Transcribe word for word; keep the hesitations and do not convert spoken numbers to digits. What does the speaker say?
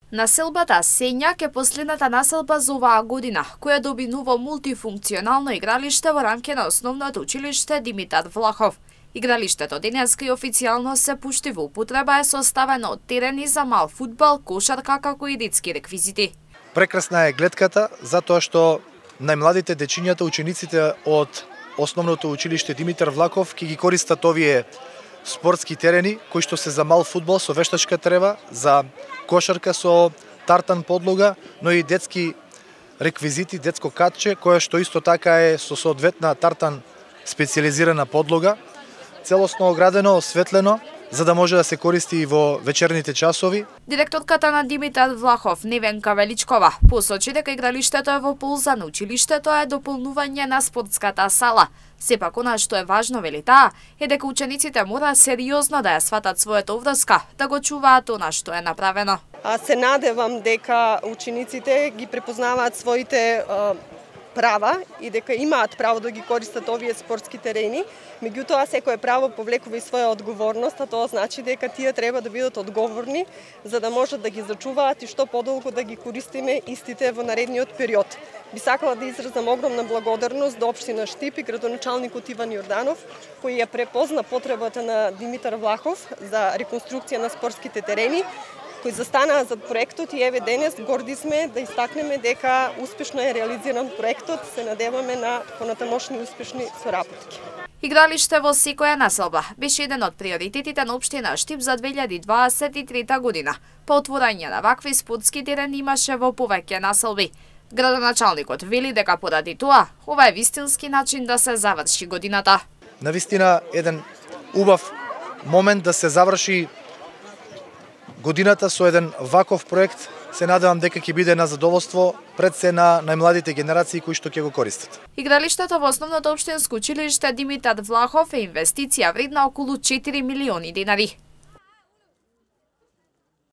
Населбата Сењак е последната населба за оваа година, која добинува мултифункционално игралиште во рамки на основното училиште Димитар Влахов. Игралиштето денеска и официјално се пушти во употреба, е составено од терени за мал фудбал, кошарка како и детски реквизити. Прекрасна е гледката, затоа што најмладите дечињата, учениците од основното училиште Димитар Влахов ќе ги користат овие спортски терени кои што се за мал фудбал со вештачка трева, за кошарка со тартан подлога, но и детски реквизити, детско катче, кое што исто така е со соодветна тартан специјализирана подлога, целосно оградено, осветлено, за да може да се користи и во вечерните часови. Директорката на Димитар Влахов, Невенка Величкова, посочи дека игралиштето е во полза на училиштето, е дополнување на спортската сала. Сепак, она што е важно, вели таа, е дека учениците мора сериозно да ја сватат својата уврска, да го чуваат она што е направено. А се надевам дека учениците ги препознаваат своите а, права и дека имаат право да ги користат овие спортски терени. Меѓутоа, секое право повлекува и своја одговорност, а тоа значи дека тие треба да бидат одговорни за да можат да ги зачуваат и што подолго да ги користиме истите во наредниот период. Би сакала да изразам огромна благодарност до општина Штип и градоначалникот Иван Јорданов, кој ја препозна потребата на Димитар Влахов за реконструкција на спортските терени, кои застанаа зад проектот и еве денес горди сме да истакнеме дека успешно е реализиран проектот, се надеваме на понатамошни успешни соработки. Игралиште во секоја населба беше еден од приоритетите на општина Штип за две илјади дваесет и трета година. По отворање на вакви спортски терени имаше во повеќе населби. Градоначалникот вели дека поради тоа, ова е вистински начин да се заврши годината. Навистина еден убав момент да се заврши годината со еден ваков проект. Се надевам дека ќе биде на задоволство пред се на најмладите генерации кои што ќе го користат. Игралиштето во основното општинско училиште Димитар Влахов е инвестиција вредна околу четири милиони динари.